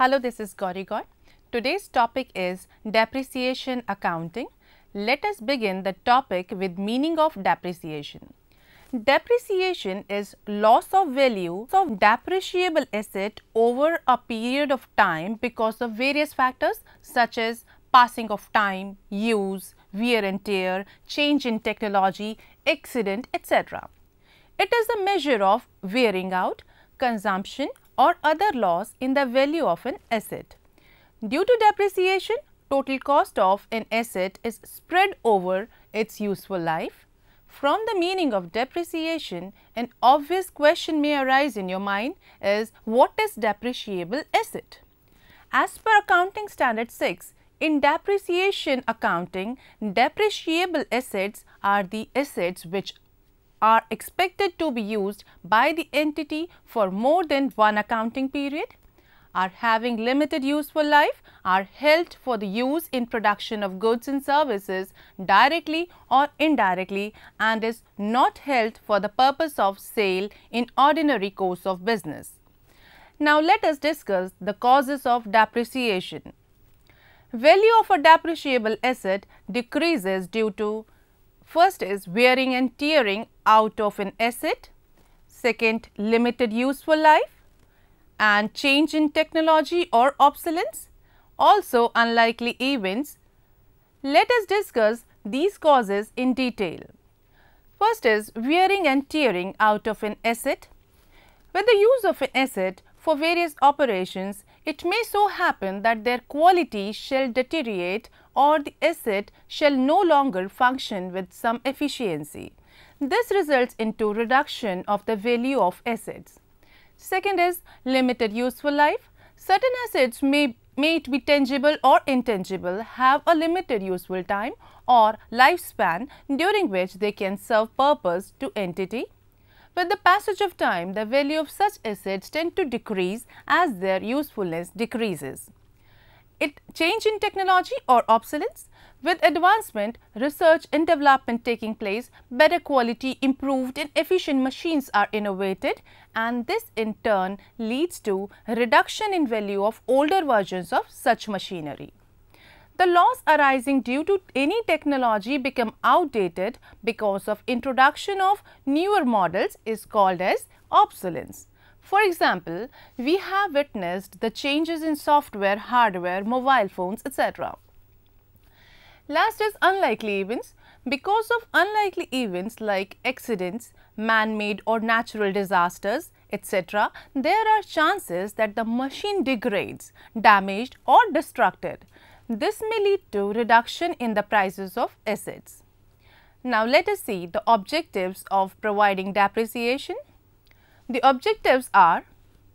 Hello, this is Gauri Gaur. Today's topic is depreciation accounting. Let us begin the topic with meaning of depreciation. Depreciation is loss of value of depreciable asset over a period of time because of various factors such as passing of time, use, wear and tear, change in technology, accident, etc. It is a measure of wearing out, consumption or other loss in the value of an asset. Due to depreciation, total cost of an asset is spread over its useful life. From the meaning of depreciation, an obvious question may arise in your mind is what is depreciable asset? As per Accounting Standard 6, in depreciation accounting, depreciable assets are the assets which are expected to be used by the entity for more than one accounting period, are having limited useful life, are held for the use in production of goods and services directly or indirectly, and is not held for the purpose of sale in ordinary course of business. Now, let us discuss the causes of depreciation. Value of a depreciable asset decreases due to first is wearing and tearing out of an asset, second limited useful life and change in technology or obsolescence, also unlikely events. Let us discuss these causes in detail. First is wearing and tearing out of an asset. With the use of an asset for various operations, it may so happen that their quality shall deteriorate or the asset shall no longer function with some efficiency. This results into reduction of the value of assets. Second is limited useful life. Certain assets may it be tangible or intangible, have a limited useful time or lifespan during which they can serve purpose to entity. With the passage of time, the value of such assets tend to decrease as their usefulness decreases. Change in technology or obsolescence. With advancement, research and development taking place, better quality, improved and efficient machines are innovated, and this in turn leads to reduction in value of older versions of such machinery. The loss arising due to any technology become outdated because of introduction of newer models is called as obsolescence. For example, we have witnessed the changes in software, hardware, mobile phones, etc. Last is unlikely events. Because of unlikely events like accidents, man-made or natural disasters, etc., there are chances that the machine degrades, damaged or destructed. This may lead to reduction in the prices of assets. Now, let us see the objectives of providing depreciation. The objectives are,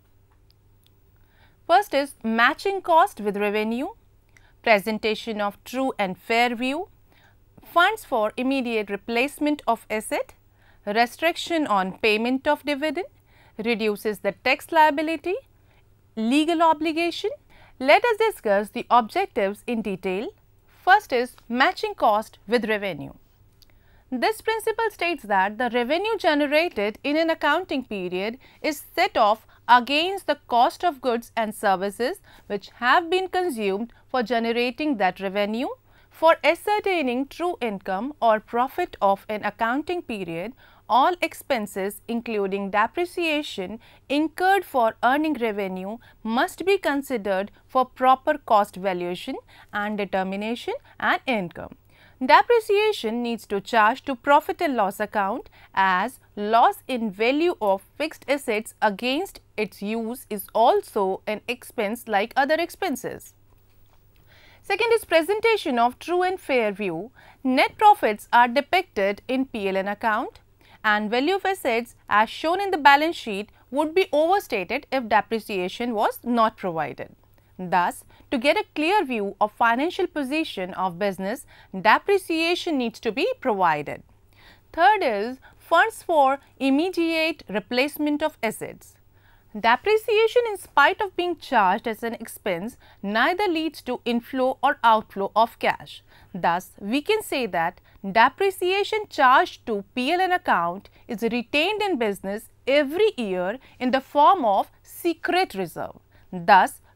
first is matching cost with revenue, presentation of true and fair view, funds for immediate replacement of asset, restriction on payment of dividend, reduces the tax liability, legal obligation. Let us discuss the objectives in detail. First is matching cost with revenue. This principle states that the revenue generated in an accounting period is set off against the cost of goods and services which have been consumed for generating that revenue. For ascertaining true income or profit of an accounting period, all expenses including depreciation incurred for earning revenue must be considered for proper cost valuation and determination and income. Depreciation needs to charge to profit and loss account as loss in value of fixed assets against its use is also an expense like other expenses. Second is presentation of true and fair view. Net profits are depicted in PL&N account and value of assets as shown in the balance sheet would be overstated if depreciation was not provided. Thus, to get a clear view of financial position of business, depreciation needs to be provided. Third is funds for immediate replacement of assets. Depreciation, in spite of being charged as an expense, neither leads to inflow or outflow of cash. Thus, we can say that depreciation charged to PL&N account is retained in business every year in the form of secret reserve. Thus,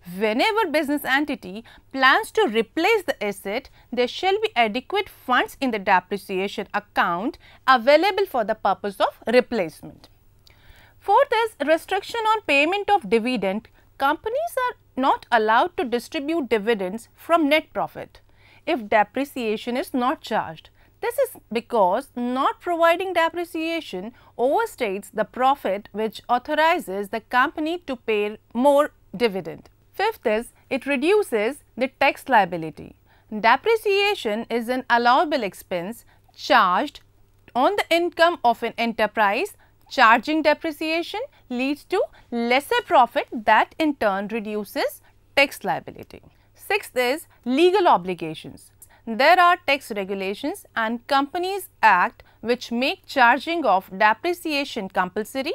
whenever business entity plans to replace the asset, there shall be adequate funds in the depreciation account available for the purpose of replacement. Fourth is restriction on payment of dividend. Companies are not allowed to distribute dividends from net profit if depreciation is not charged. This is because not providing depreciation overstates the profit, which authorizes the company to pay more dividend. Fifth is it reduces the tax liability. Depreciation is an allowable expense charged on the income of an enterprise. Charging depreciation leads to lesser profit that in turn reduces tax liability. Sixth is legal obligations. There are tax regulations and Companies Act which make charging of depreciation compulsory.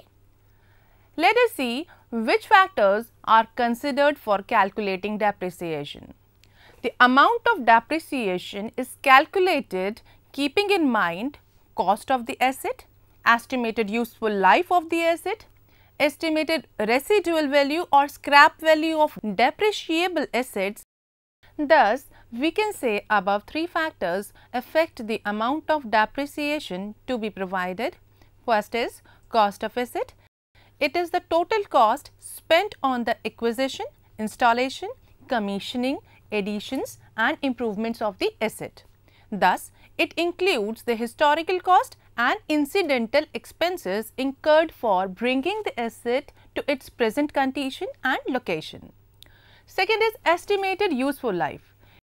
Let us see which factors are considered for calculating depreciation. The amount of depreciation is calculated keeping in mind cost of the asset, estimated useful life of the asset, estimated residual value or scrap value of depreciable assets. Thus, we can say above three factors affect the amount of depreciation to be provided. First is cost of asset. It is the total cost spent on the acquisition, installation, commissioning, additions and improvements of the asset. Thus, it includes the historical cost and incidental expenses incurred for bringing the asset to its present condition and location. Second is estimated useful life.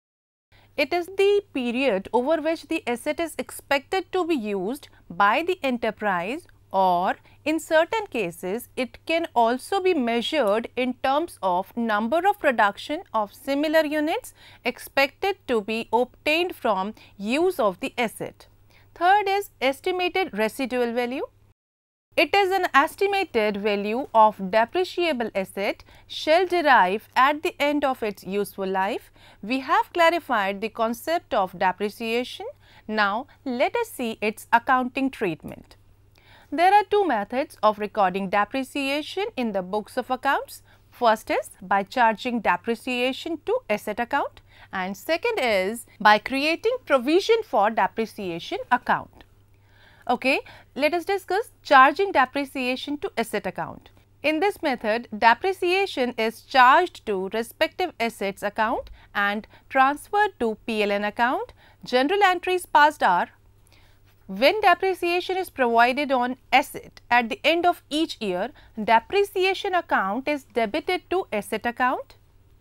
It is the period over which the asset is expected to be used by the enterprise, or in certain cases it can also be measured in terms of number of production of similar units expected to be obtained from use of the asset. Third is estimated residual value. It is an estimated value of depreciable asset shall derive at the end of its useful life. We have clarified the concept of depreciation. Now, let us see its accounting treatment. There are two methods of recording depreciation in the books of accounts. First is by charging depreciation to asset account, and second is by creating provision for depreciation account. Okay, let us discuss charging depreciation to asset account. In this method, depreciation is charged to respective assets account and transferred to PLN account. General entries passed are: when depreciation is provided on asset at the end of each year, depreciation account is debited to asset account.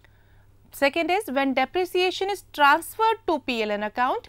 Second is when depreciation is transferred to PLN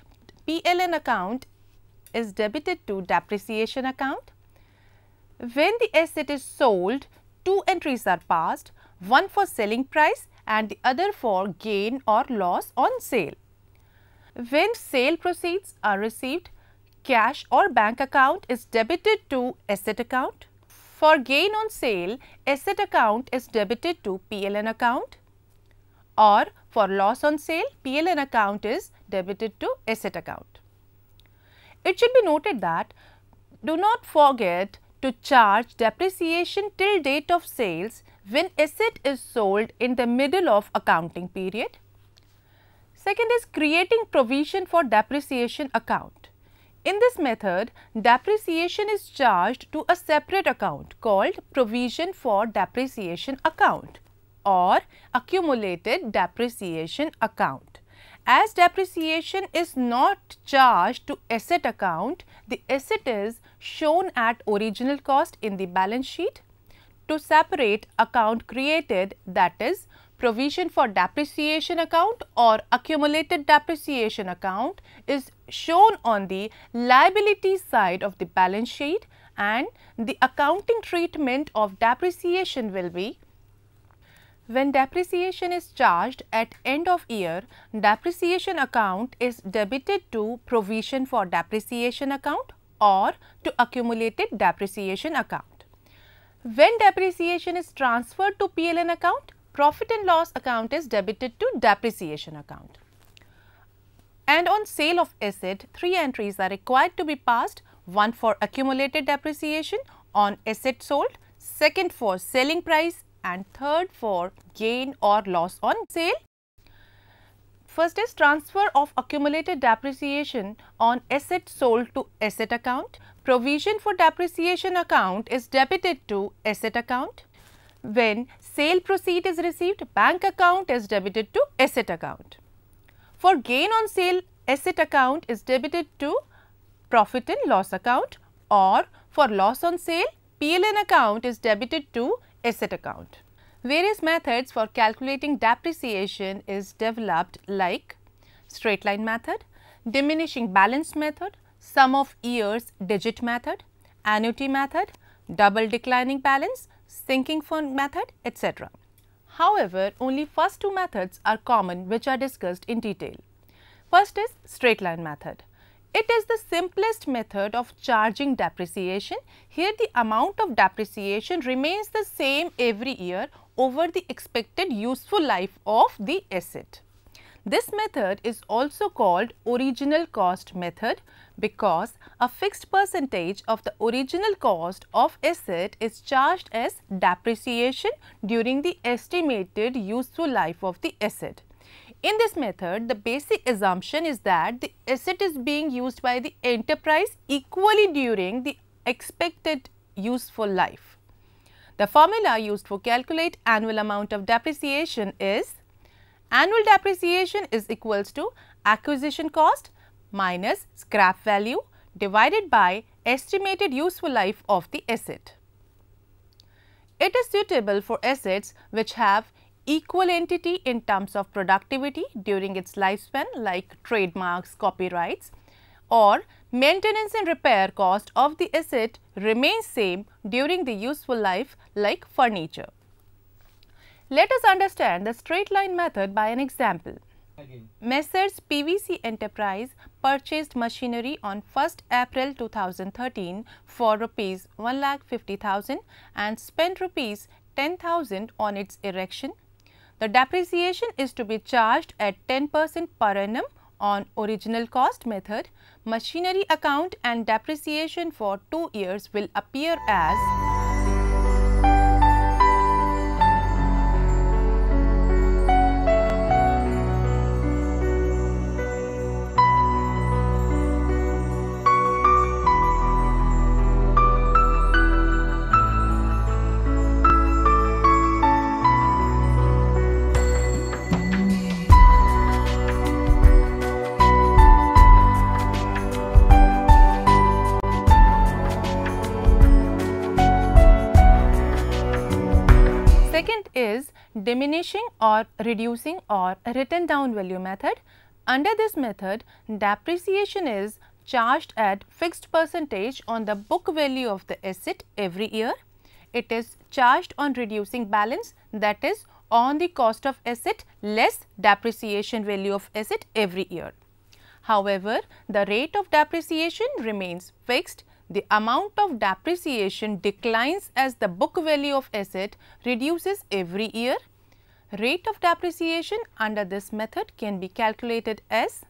account is debited to depreciation account. When the asset is sold, two entries are passed, one for selling price and the other for gain or loss on sale. When sale proceeds are received, cash or bank account is debited to asset account. For gain on sale, asset account is debited to PLN account, or for loss on sale, PLN account is debited to asset account. It should be noted that do not forget to charge depreciation till date of sales when asset is sold in the middle of accounting period. Second is creating provision for depreciation account. In this method, depreciation is charged to a separate account called provision for depreciation account or accumulated depreciation account. As depreciation is not charged to asset account, the asset is shown at original cost in the balance sheet. To separate account created, that is provision for depreciation account or accumulated depreciation account, is shown on the liability side of the balance sheet, and the accounting treatment of depreciation will be: when depreciation is charged at end of year, depreciation account is debited to provision for depreciation account or to accumulated depreciation account. When depreciation is transferred to PLN account, profit and loss account is debited to depreciation account. And on sale of asset, three entries are required to be passed: one for accumulated depreciation on asset sold, second for selling price and third for gain or loss on sale. First is transfer of accumulated depreciation on asset sold to asset account. Provision for depreciation account is debited to asset account. When sale proceed is received, bank account is debited to asset account. For gain on sale, asset account is debited to profit and loss account, or for loss on sale, PLN account is debited to asset account. Various methods for calculating depreciation is developed like straight line method, diminishing balance method, sum of years digit method, annuity method, double declining balance, sinking fund method, etc. However, only first two methods are common, which are discussed in detail. First is straight line method. It is the simplest method of charging depreciation. Here the amount of depreciation remains the same every year over the expected useful life of the asset. This method is also called original cost method because a fixed percentage of the original cost of asset is charged as depreciation during the estimated useful life of the asset. In this method, the basic assumption is that the asset is being used by the enterprise equally during the expected useful life. The formula used for calculate annual amount of depreciation is annual depreciation is equals to acquisition cost minus scrap value divided by estimated useful life of the asset. It is suitable for assets which have equal entity in terms of productivity during its lifespan like trademarks, copyrights, or maintenance and repair cost of the asset remains same during the useful life like furniture. Let us understand the straight line method by an example. Messrs. PVC Enterprise purchased machinery on 1st April 2013 for Rs 1,50,000 and spent Rs 10,000 on its erection. The depreciation is to be charged at 10% per annum on original cost method. Machinery account and depreciation for 2 years will appear as is diminishing or reducing or written down value method. Under this method, depreciation is charged at fixed percentage on the book value of the asset every year. It is charged on reducing balance, that is on the cost of asset less depreciation value of asset every year. However, the rate of depreciation remains fixed. The amount of depreciation declines as the book value of asset reduces every year. Rate of depreciation under this method can be calculated as,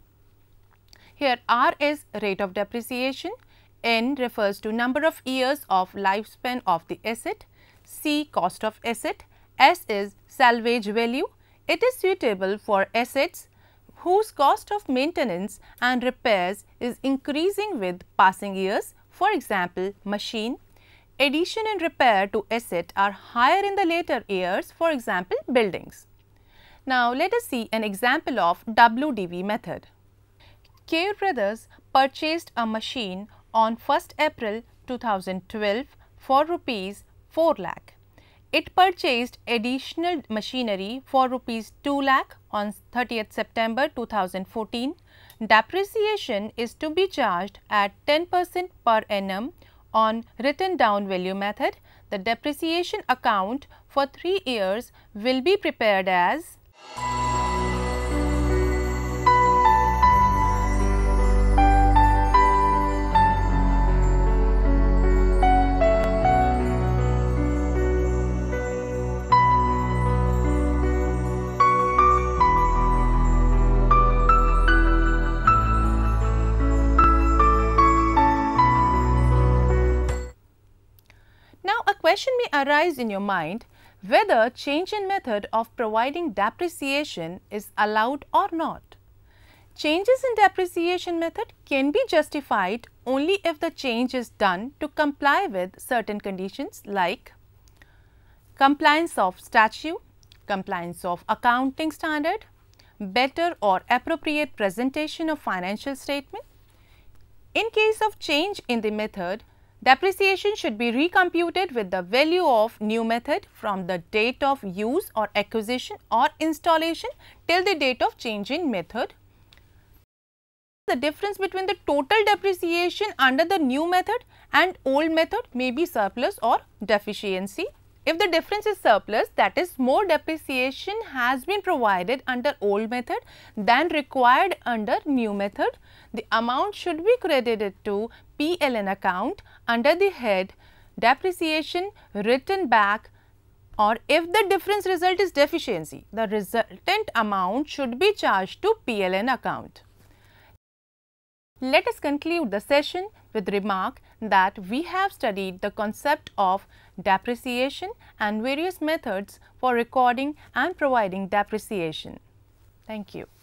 here R is rate of depreciation, N refers to number of years of lifespan of the asset, C cost of asset, S is salvage value. It is suitable for assets whose cost of maintenance and repairs is increasing with passing years. For example, machine. Addition and repair to asset are higher in the later years, for example, buildings. Now, let us see an example of WDV method. Kaur Brothers purchased a machine on 1st April 2012 for Rs 4 lakh. It purchased additional machinery for Rs 2 lakh on 30th September 2014. Depreciation is to be charged at 10% per annum on written down value method. The depreciation account for 3 years will be prepared as question may arise in your mind whether change in method of providing depreciation is allowed or not. Changes in depreciation method can be justified only if the change is done to comply with certain conditions like compliance of statute, compliance of accounting standard, better or appropriate presentation of financial statement. In case of change in the method, depreciation should be recomputed with the value of new method from the date of use or acquisition or installation till the date of change in method. The difference between the total depreciation under the new method and old method may be surplus or deficiency. If the difference is surplus, that is more depreciation has been provided under old method than required under new method, the amount should be credited to PLN account under the head depreciation written back, or if the difference result is deficiency, the resultant amount should be charged to PLN account. Let us conclude the session with remark that we have studied the concept of depreciation and various methods for recording and providing depreciation. Thank you.